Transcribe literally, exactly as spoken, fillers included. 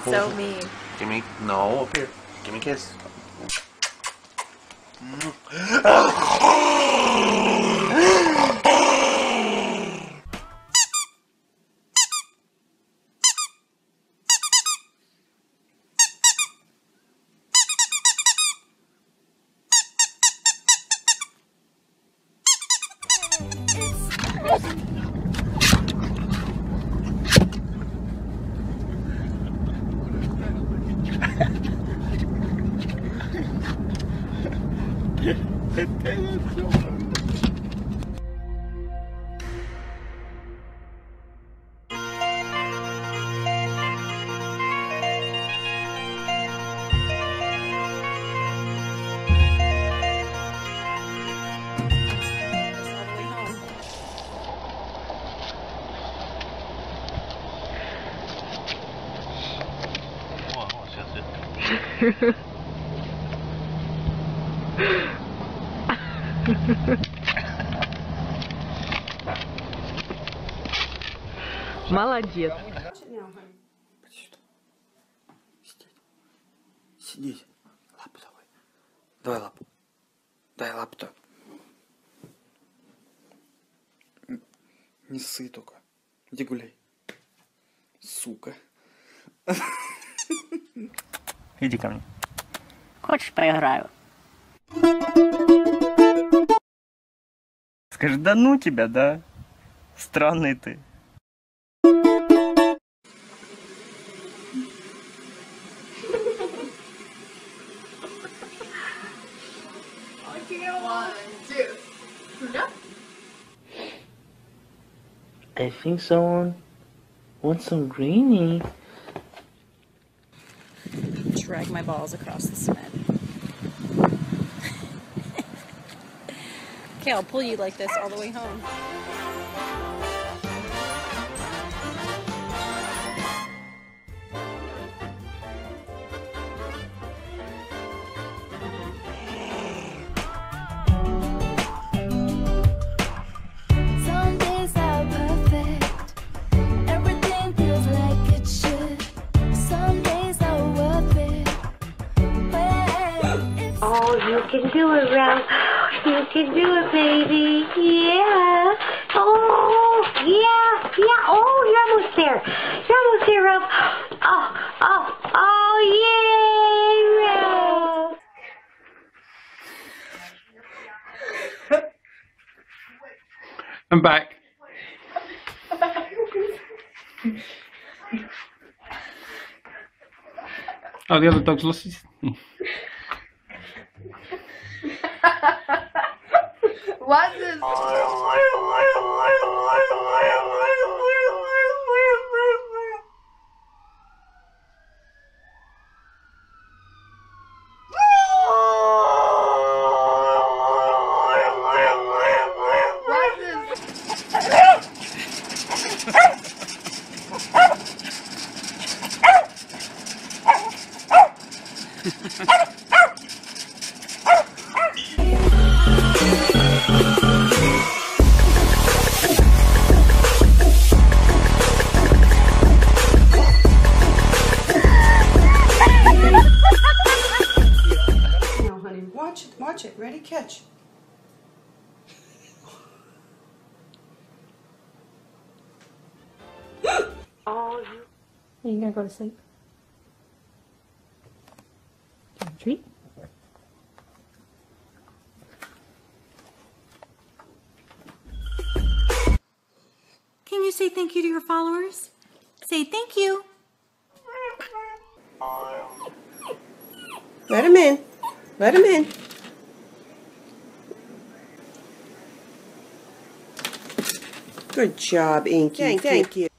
So mean. Give me, no, up here. Give me a kiss. Молодец. Сидеть. Лапу давай. Давай лапу. Дай лапу-то. Не ссы только. Иди гуляй. Сука. Иди ко мне. Хочешь, поиграю? Скажи, да ну тебя, да? Странный ты. I think someone wants some greenie. Drag my balls across the cement. Okay, I'll pull you like this all the way home. You can do it, Ralph. You can do it, baby. Yeah. Oh, yeah. Yeah. Oh, you're almost there. You're almost there, Ralph. Oh, oh, oh, yay, Ralph. I'm back. Oh, the other dog's lost his... What is... Watch it, watch it. Ready, catch. Oh, Are you gonna go to sleep? Do you want a treat? Can you say thank you to your followers? Say thank you. Let him in. Let him in. Good job, Inky. Thank, thank you.